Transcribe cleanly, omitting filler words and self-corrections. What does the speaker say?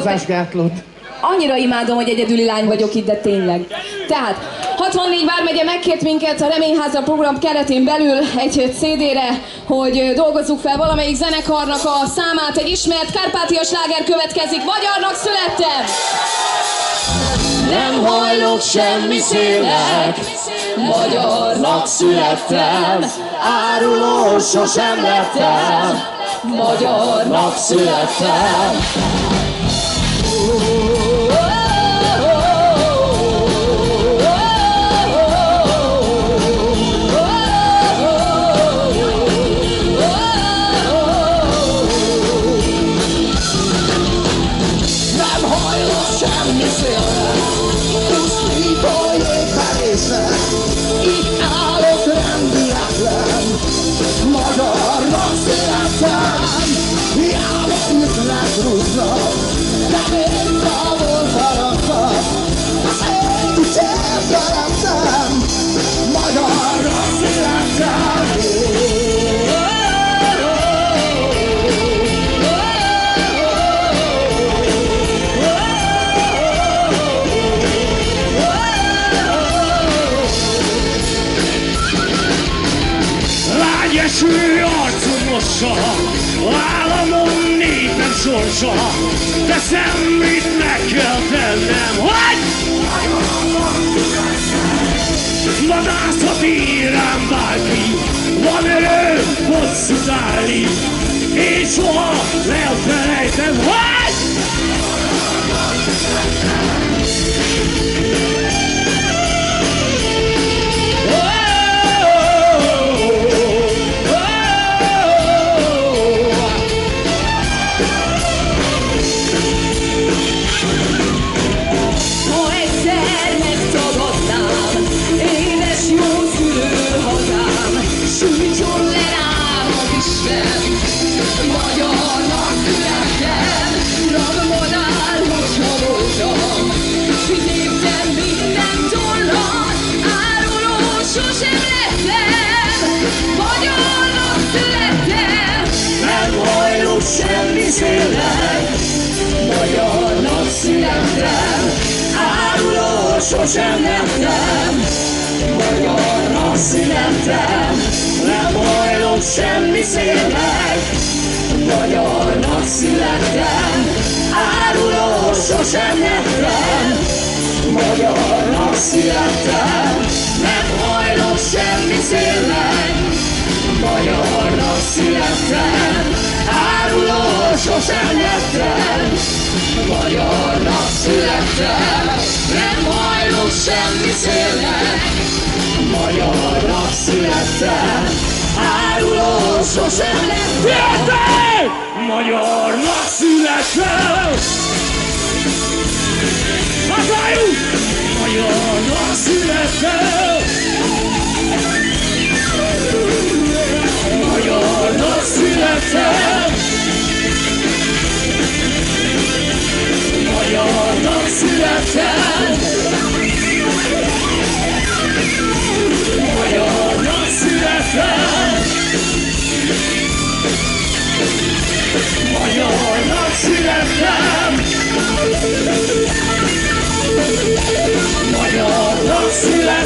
Szavazásgátlót. Annyira imádom, hogy egyedüli lány vagyok itt, de tényleg. Tehát 64 vármegye megkért minket a Reményháza program keretén belül egy CD-re, hogy dolgozzuk fel valamelyik zenekarnak a számát. Egy ismert kárpátia sláger következik. Magyarnak születtem! Nem hajlok semmi szélnek, magyarnak születtem, áruló sosem lettem, magyarnak születtem. Nem hajlok semmi szélnek, pusztító jégverésnek, itt állok rendületlen, magyarnak születtem. Hiába ütnek, rúgnak, de én távol maradtam, az én kicsit szerettem, magyarnak születtem. Lágyeső arcú mossa, államom népem sorsa, teszem, mit meg kell tennem, hogy vadászhat írám bárki, van erő bosszút állni, én soha nem felejtem, hogy semmi szélnek, magyarnak születtem, áruló sosem lettem, magyarnak születtem. Nem hajlok semmi szélnek, magyarnak születtem, áruló sosem lettem, magyarnak születtem. Nem hajlok semmi szélnek, magyarnak születtem, áruló sosem lettem, magyarnak születtem. Nem hajlok semmi szélnek, magyarnak születtem, áruló sosem lettem, magyarnak születtem. Hatályunk! Magyarnak születtem. Magyarnak születtem. Magyarnak születtem. Magyarnak születtem. Magyarnak születtem. Magyarnak születtem.